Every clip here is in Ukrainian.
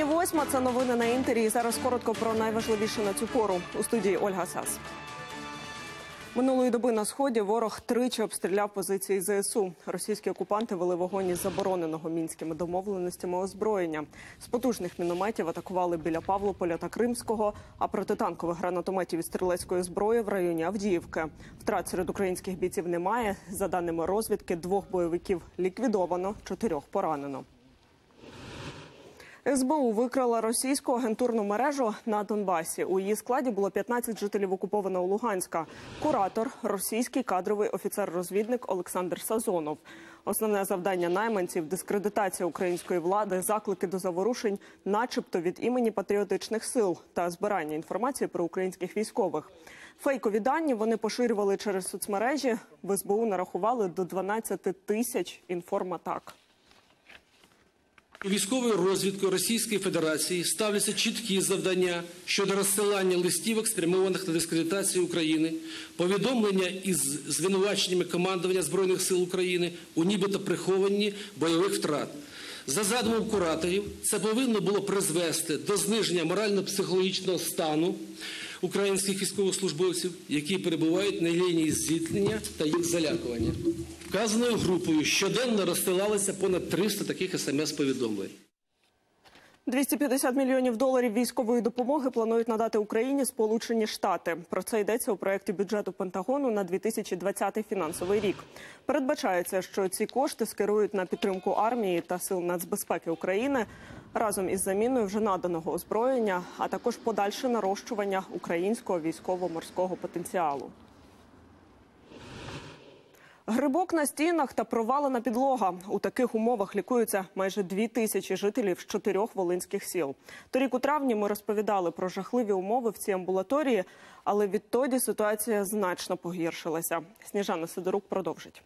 Нині 8:00, це новини на Інтері. І зараз коротко про найважливіше на цю пору. У студії Ольга Сас. Минулої доби на Сході ворог тричі обстріляв позиції ЗСУ. Російські окупанти вели вогонь із забороненого мінськими домовленостями озброєння. З потужних мінометів атакували біля Павлополя та Кримського, а протитанкових гранатометів і стрілецької зброї в районі Авдіївки. Втрат серед українських бійців немає. За даними розвідки, 2 бойовиків ліквідовано, 4 поранено. СБУ викрила російську агентурну мережу на Донбасі. У її складі було 15 жителів окупованого Луганська. Куратор – російський кадровий офіцер-розвідник Олександр Сазонов. Основне завдання найманців – дискредитація української влади, заклики до заворушень, начебто від імені патріотичних сил та збирання інформації про українських військових. Фейкові дані вони поширювали через соцмережі. В СБУ нарахували до 12 тисяч інформатак. Військовою розвідкою Російської Федерації ставляться чіткі завдання щодо розсилання листівок, спрямованих на дискредитацію України, повідомлення із звинуваченнями командування Збройних сил України у нібито прихованні бойових втрат. За задумом кураторів, це повинно було призвести до зниження морально-психологічного стану українських військовослужбовців, які перебувають на лінії зіткнення та їх залякування. Вказаною групою щоденно розсилалося понад 300 таких смс-повідомлень. 250 мільйонів доларів військової допомоги планують надати Україні Сполучені Штати. Про це йдеться у проєкті бюджету Пентагону на 2020 фінансовий рік. Передбачається, що ці кошти скерують на підтримку армії та сил нацбезпеки України разом із заміною вже наданого озброєння, а також подальше нарощування українського військово-морського потенціалу. Грибок на стінах та провалена підлога. У таких умовах лікуються майже 2000 жителів з 4 волинських сіл. Торік у травні ми розповідали про жахливі умови в цій амбулаторії, але відтоді ситуація значно погіршилася. Сніжана Сидорук продовжить.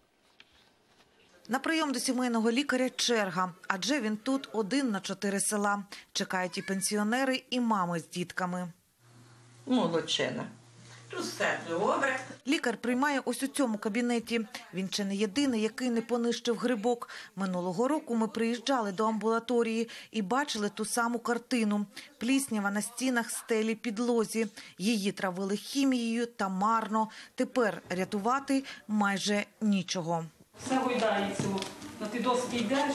На прийом до сімейного лікаря черга, адже він тут 1 на 4 села. Чекають і пенсіонери, і мами з дітками. Молодчина. Тут все добре. Лікар приймає ось у цьому кабінеті. Він чи не єдиний, який не понищив грибок. Минулого року ми приїжджали до амбулаторії і бачили ту саму картину. Пліснява на стінах, стелі, підлозі. Її травили хімією та марно. Тепер рятувати майже нічого. Все гойдається. На ті доски йдеш.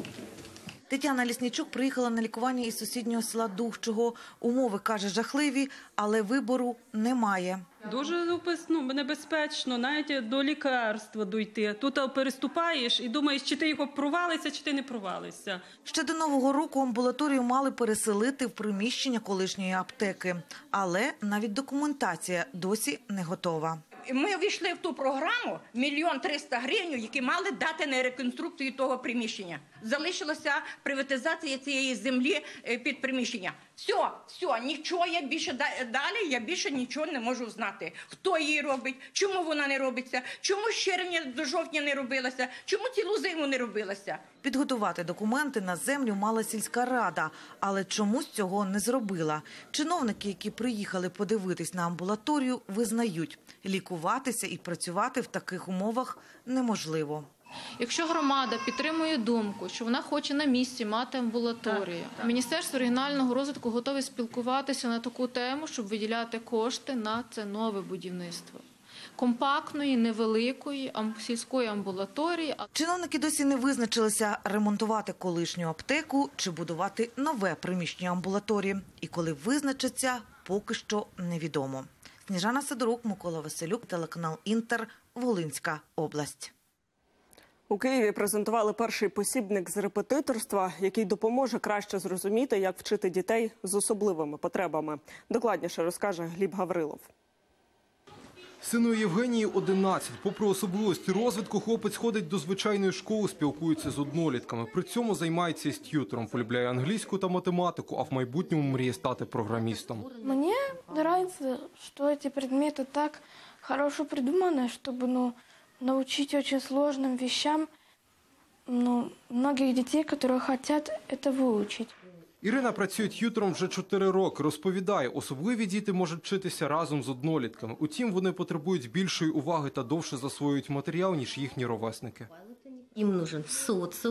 Тетяна Ліснічук приїхала на лікування із сусіднього села Духчого. Умови, каже, жахливі, але вибору немає. Дуже небезпечно навіть до лікарства дійти. Тут переступаєш і думаєш, чи ти його провалишся, чи ти не провалишся. Ще до Нового року амбулаторію мали переселити в приміщення колишньої аптеки. Але навіть документація досі не готова. Ми ввійшли в ту програму 1 300 000 гривень, які мали дати на реконструкцію того приміщення. Залишилася приватизація цієї землі під приміщення. Все, нічого я більше далі, я більше нічого не можу знати. Хто її робить, чому вона не робиться, чому з червня до жовтня не робилася, чому цілу зиму не робилася. Підготувати документи на землю мала сільська рада, але чомусь цього не зробила. Чиновники, які приїхали подивитись на амбулаторію, визнають, лікуватися і працювати в таких умовах неможливо. Якщо громада підтримує думку, що вона хоче на місці мати амбулаторію, Міністерство регіонального розвитку готове спілкуватися на таку тему, щоб виділяти кошти на це нове будівництво компактної, невеликої сільської амбулаторії. Чиновники досі не визначилися, ремонтувати колишню аптеку чи будувати нове приміщення амбулаторії. І коли визначаться, поки що невідомо. Сніжана Сидорук, Микола Василюк, телеканал Інтер, Волинська область. У Києві презентували перший посібник з репетиторства, який допоможе краще зрозуміти, як вчити дітей з особливими потребами. Докладніше розкаже Гліб Гаврилов. Сину Євгенії 11. Попри особливості розвитку, хлопець ходить до звичайної школи, спілкується з однолітками. При цьому займається із т'ютором, полюбляє англійську та математику, а в майбутньому мріє стати програмістом. Мені подобається, що ці предмети так хорошо придумані, щоб научить очень сложным вещам многих детей, которые хотят это выучить. Ірина працює т'ютором вже 4 роки. Розповідає, особливі діти можуть вчитися разом з однолітками. Утім, вони потребують більшої уваги та довше засвоюють матеріал, ніж їхні ровесники. Им нужен социум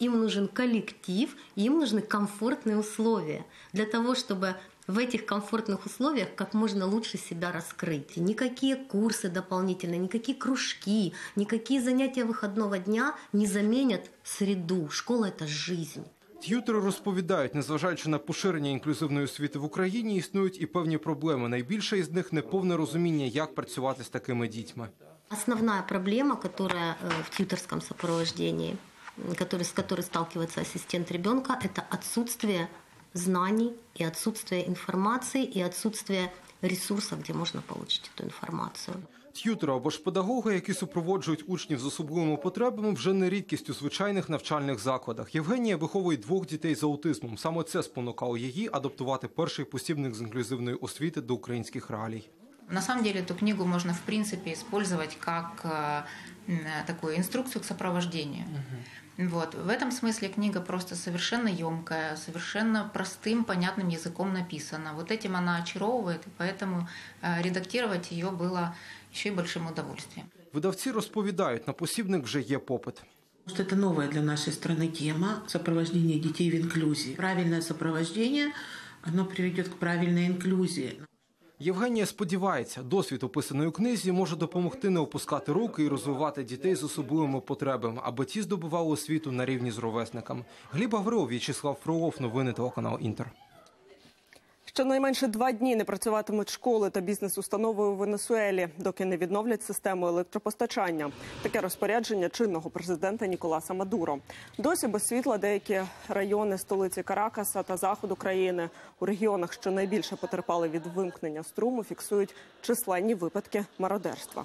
им нужен коллектив, им нужны комфортные условия для того, чтобы в этих комфортных условиях как можно лучше себя раскрыть. Никакие курсы дополнительные, никакие кружки, никакие занятия выходного дня не заменят среду. Школа – это жизнь. Т'ютери розповідають, незважаючи на поширення інклюзивної освіти в Україні, існують і певні проблеми. Найбільша із них – неповне розуміння, як працювати з такими дітьми. Основная проблема, которая в тьюторском сопровождении, с которой сталкивается ассистент ребенка, это отсутствие знаний и отсутствие информации, и отсутствие ресурсов, где можно получить эту информацию. Т'ютери або ж педагоги, які супроводжують учнів з особливими потребами, вже не рідкість у звичайних навчальних закладах. Євгенія виховує 2 дітей з аутизмом. Саме це спонукало її адаптувати перший посібник з інклюзивної освіти до українських реалій. На самом деле эту книгу можно, в принципе, использовать как такую инструкцию к сопровождению. Вот. В этом смысле книга просто совершенно емкая, совершенно простым, понятным языком написана. Вот этим она очаровывает, и поэтому редактировать ее было еще и большим удовольствием. Видавці розповідають, на посібник вже є попит. Это новая для нашей страны тема – сопровождение детей в инклюзии. Правильное сопровождение, оно приведет к правильной инклюзии. Євгенія сподівається, досвід описаної у книзі може допомогти не опускати руки і розвивати дітей з особливими потребами, аби ті здобували освіту на рівні з ровесниками. Гліб Гаврилов, В'ячеслав Фролов, новини телеканал «Інтер». Щонайменше 2 дні не працюватимуть школи та бізнес-установи у Венесуелі, доки не відновлять систему електропостачання. Таке розпорядження чинного президента Ніколаса Мадуро. Досі без світла деякі райони столиці Каракаса та заходу країни. У регіонах, що найбільше потерпали від вимкнення струму, фіксують численні випадки мародерства.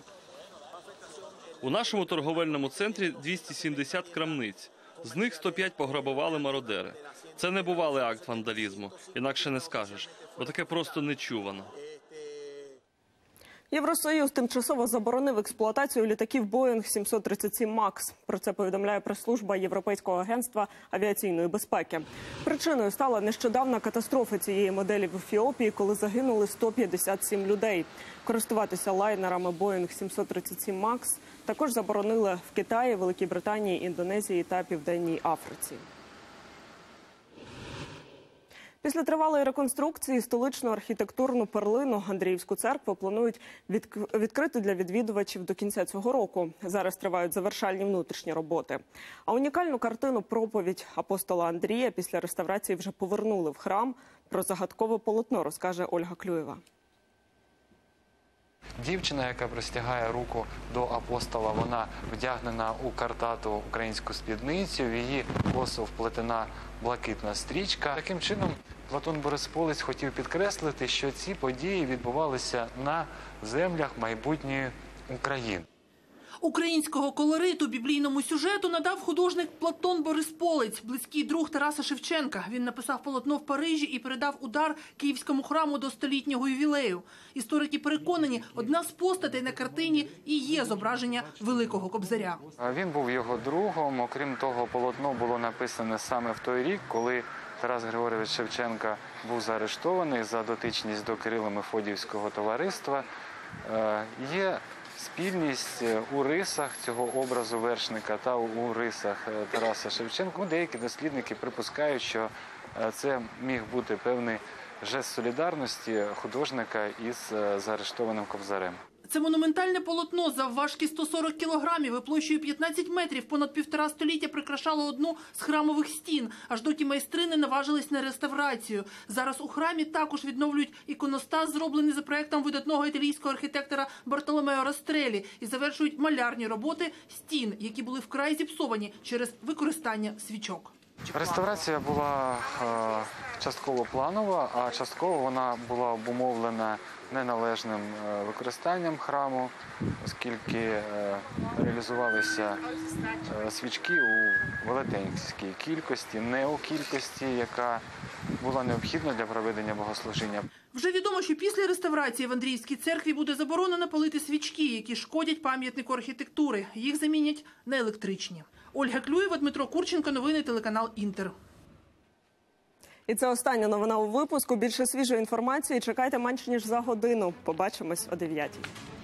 У нашому торговельному центрі 270 крамниць. З них 105 пограбували мародери. Це не бувалий акт вандалізму, інакше не скажеш, бо таке просто нечувано. Євросоюз тимчасово заборонив експлуатацію літаків Boeing 737 Макс. Про це повідомляє прес-служба Європейського агентства авіаційної безпеки. Причиною стала нещодавна катастрофа цієї моделі в Ефіопії, коли загинули 157 людей. Користуватися лайнерами Boeing 737 Макс також заборонили в Китаї, Великій Британії, Індонезії та Південній Африці. Після тривалої реконструкції столичну архітектурну перлину Андріївську церкву планують відкрити для відвідувачів до кінця цього року. Зараз тривають завершальні внутрішні роботи. А унікальну картину «Проповідь апостола Андрія» після реставрації вже повернули в храм. Про загадкове полотно розкаже Ольга Клюєва. Дівчина, яка простягає руку до апостола, вона вдягнена у картату українську спідницю, в її косу вплетена блакитна стрічка. Таким чином, Платон Борисполець хотів підкреслити, що ці події відбувалися на землях майбутньої України. Українського колориту біблійному сюжету надав художник Платон Борисполець, близький друг Тараса Шевченка. Він написав полотно в Парижі і передав удар Київському храму до столітнього ювілею. Історики переконані, одна з постатей на картині і є зображення Великого Кобзаря. Він був його другом. Окрім того, полотно було написане саме в той рік, коли Тарас Григорович Шевченка був заарештований за дотичність до Кирило-Мефодіївського товариства. Є спільність у рисах цього образу вершника та у рисах Тараса Шевченка. Деякі дослідники припускають, що це міг бути певний жест солідарності художника із заарештованим Кобзарем. Це монументальне полотно завважки 140 кілограмів і площею 15 метрів понад 1,5 століття прикрашало одну з храмових стін, аж доки майстри не наважились на реставрацію. Зараз у храмі також відновлюють іконостас, зроблений за проектом видатного італійського архітектора Бартоломео Растрелі, і завершують малярні роботи стін, які були вкрай зіпсовані через використання свічок. Реставрація була частково планова, а частково вона була обумовлена неналежним використанням храму, оскільки реалізувалися свічки у велетенській кількості, не у кількості, яка була необхідна для проведення богослужіння. Вже відомо, що після реставрації в Андріївській церкві буде заборонено палити свічки, які шкодять пам'ятнику архітектури. Їх замінять на електричні. Ольга Клюєва, Дмитро Курченко, новини телеканал «Інтер». І це остання новина у випуску. Більше свіжої інформації чекайте менш ніж за годину. Побачимось о 9:00.